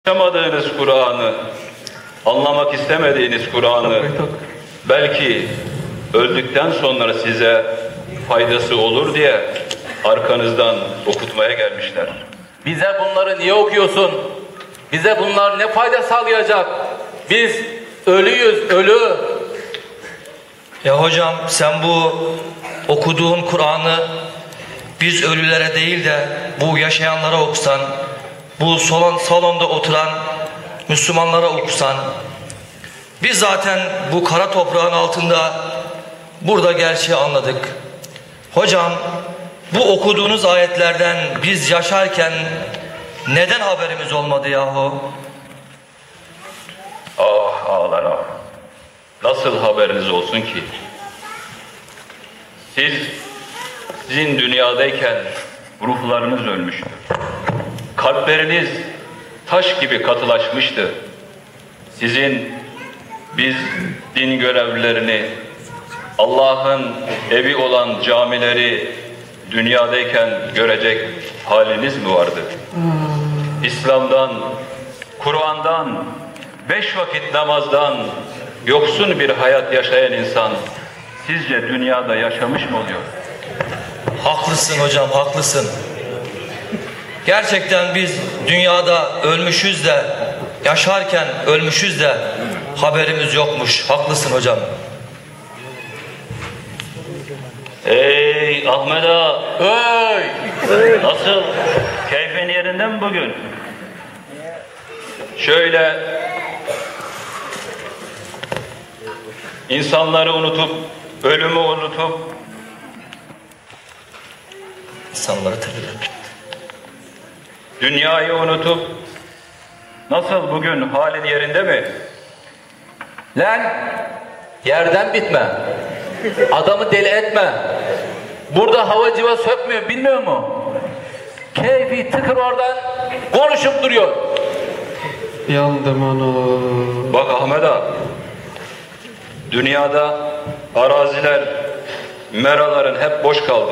Anlamadığınız Kur'an'ı, anlamak istemediğiniz Kur'an'ı belki öldükten sonra size faydası olur diye arkanızdan okutmaya gelmişler. Bize bunları niye okuyorsun? Bize bunlar ne fayda sağlayacak? Biz ölüyüz, ölü. Ya hocam sen bu okuduğun Kur'an'ı biz ölülere değil de bu yaşayanlara okusan, bu salonda oturan Müslümanlara okusan, biz zaten bu kara toprağın altında burada gerçeği anladık. Hocam bu okuduğunuz ayetlerden biz yaşarken neden haberimiz olmadı yahu? Ah ağlar ah. Nasıl haberiniz olsun ki? Sizin dünyadayken ruhlarınız ölmüştü. Kalpleriniz taş gibi katılaşmıştı. Biz din görevlilerini, Allah'ın evi olan camileri dünyadayken görecek haliniz mi vardı? İslam'dan, Kur'an'dan, 5 vakit namazdan yoksun bir hayat yaşayan insan sizce dünyada yaşamış mı oluyor? Haklısın hocam, haklısın. Gerçekten biz dünyada ölmüşüz de, yaşarken ölmüşüz de haberimiz yokmuş. Haklısın hocam. Ey Ahmet ağa! Hey! Nasıl? Keyfin yerinde mi bugün? Şöyle insanları unutup, ölümü unutup İnsanları tabii. dünyayı unutup nasıl bugün halin yerinde mi? Lan yerden bitme. Adamı deli etme. Burada hava civa sökmüyor, bilmiyor mu? Keyfi tıkır oradan konuşup duruyor. Yandım onu. Bak Ahmet ağa, dünyada araziler, meraların hep boş kaldı.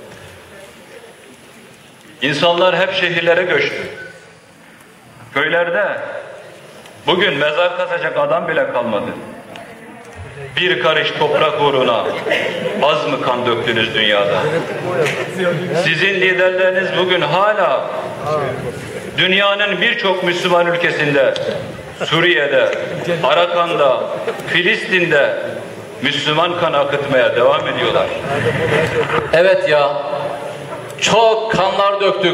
İnsanlar hep şehirlere göçtü. Köylerde bugün mezar kazacak adam bile kalmadı. Bir karış toprak uğruna az mı kan döktünüz dünyada? Sizin liderleriniz bugün hala dünyanın birçok Müslüman ülkesinde, Suriye'de, Arakan'da, Filistin'de Müslüman kan akıtmaya devam ediyorlar. Evet ya, çok kanlar döktük.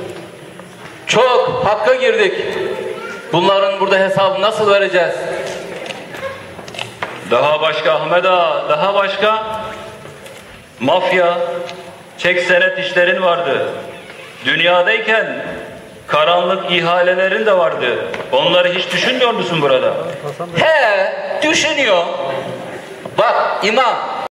Çok hakka girdik. Bunların burada hesabını nasıl vereceğiz? Daha başka Ahmet ağa, daha başka mafya, çek senet işlerin vardı. Dünyadayken karanlık ihalelerin de vardı. Onları hiç düşünmüyor musun burada? He, düşünüyor. Bak imam,